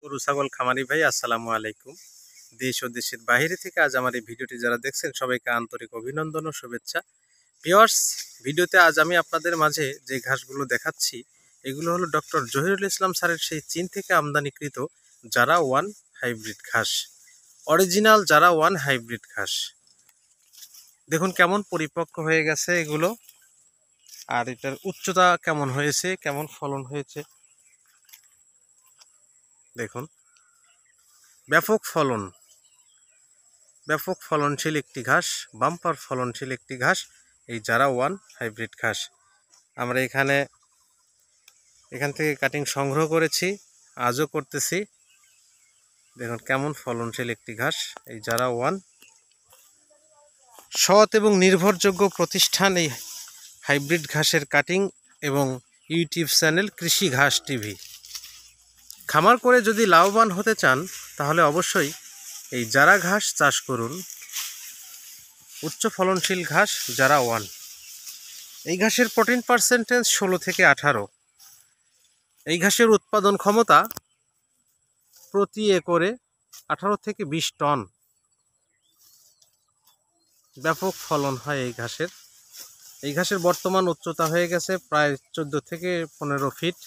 গরু ছাগল খামারি ভাই আসসালামু আলাইকুম। দেশ ও দেশের বাইরে থেকে আজ আমার এই ভিডিওটি যারা দেখছেন সবাইকে আন্তরিক অভিনন্দন ও শুভেচ্ছা। ভিউয়ার্স, ভিডিওতে আজ আমি আপনাদের মাঝে যে ঘাসগুলো দেখাচ্ছি এগুলো হলো ডক্টর জহিরুল ইসলাম স্যারের সেই চীন থেকে আমদানিকৃত জারা ওয়ান হাইব্রিড ঘাস, অরিজিনাল জারা ওয়ান হাইব্রিড ঘাস। দেখুন কেমন পরিপক্ক হয়ে গেছে এগুলো, আর এটার উচ্চতা কেমন হয়েছে, কেমন ফলন হয়েছে দেখুন। ব্যাপক ফলনশীল একটি ঘাস, বাম্পার ফলনশীল একটি ঘাস এই জারা ওয়ান হাইব্রিড ঘাস। আমরা এখান থেকে কাটিং সংগ্রহ করেছি, আজও করতেছি। দেখুন কেমন ফলনশীল একটি ঘাস এই জারা ওয়ান। সৎ এবং নির্ভরযোগ্য প্রতিষ্ঠান এই হাইব্রিড ঘাসের কাটিং এবং ইউটিউব চ্যানেল কৃষি ঘাস টিভি। খামার করে যদি লাভবান হতে চান তাহলে অবশ্যই এই জারা ঘাস চাষ করুন। উচ্চ ফলনশীল ঘাস জারা ওয়ান। এই ঘাসের প্রোটিন পার্সেন্টেজ 16 থেকে 18। এই ঘাসের উৎপাদন ক্ষমতা প্রতি একরে 18 থেকে 20 টন। ব্যাপক ফলন হয় এই ঘাসের। এই ঘাসের বর্তমান উচ্চতা হয়ে গেছে প্রায় 14 থেকে 15 ফিট।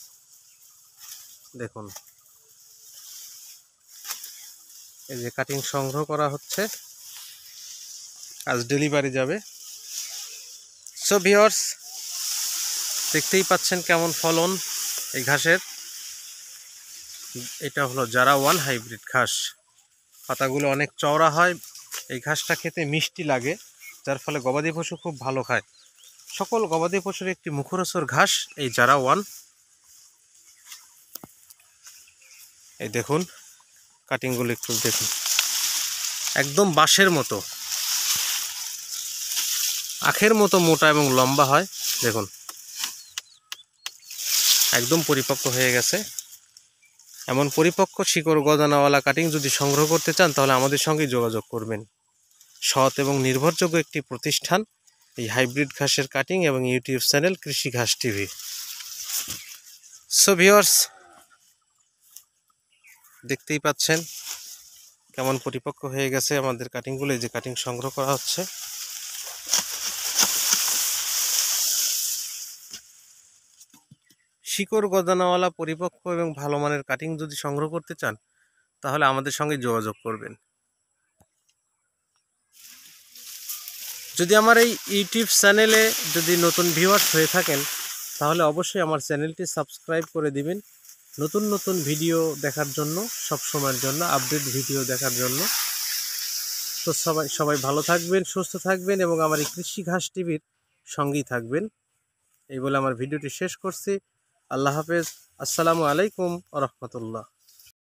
দেখুন এই যে কাটিং সংগ্রহ করা হচ্ছে, আজ ডেলিভারি যাবে। সো ভিউয়ার্স, দেখতেই পাচ্ছেন কেমন ফলন এই ঘাসের। এটা হলো জারা ওয়ান হাইব্রিড ঘাস। পাতাগুলো অনেক চওড়া হয়, এই ঘাসটা খেতে মিষ্টি লাগে, যার ফলে গবাদি পশু খুব ভালো খায়। সকল গবাদি পশুর একটি মুখরোচক ঘাস এই জারা ওয়ান। এই দেখুন কাটিংগুলো একটু দেখুন, একদম বাঁশের মতো, আখের মতো মোটা এবং লম্বা হয়। দেখুন একদম পরিপক্ক হয়ে গেছে। এমন পরিপক্ক শিকড় গজানাওয়ালা কাটিং যদি সংগ্রহ করতে চান তাহলে আমাদের সঙ্গে যোগাযোগ করবেন। সৎ এবং নির্ভরযোগ্য একটি প্রতিষ্ঠান এই হাইব্রিড ঘাসের কাটিং এবং ইউটিউব চ্যানেল কৃষি ঘাস টিভি। সো ভিউয়ার্স, দেখতেই পাচ্ছেন কেমন পরিপক্ক হয়ে গেছে আমাদের কাটিংগুলো। এই যে কাটিং সংগ্রহ করা হচ্ছে। শিকড় গজানাওয়ালা পরিপক্ক এবং ভালো মানের কাটিং যদি সংগ্রহ করতে চান তাহলে আমাদের সঙ্গে যোগাযোগ করবেন। যদি আমার এই ইউটিউব চ্যানেলে যদি নতুন ভিউয়ার্স হয়ে থাকেন তাহলে অবশ্যই আমার চ্যানেলটি সাবস্ক্রাইব করে দিবেন, নতুন নতুন ভিডিও দেখার জন্য, সব সময়ের জন্য আপডেট ভিডিও দেখার জন্য। তো সবাই ভালো থাকবেন, সুস্থ থাকবেন এবং আমার এই কৃষি ঘাস টিভির সঙ্গেই থাকবেন। এই বলে আমার ভিডিওটি শেষ করছি। আল্লাহ হাফেজ। আসসালামু আলাইকুম ওয়া রাহমাতুল্লাহ।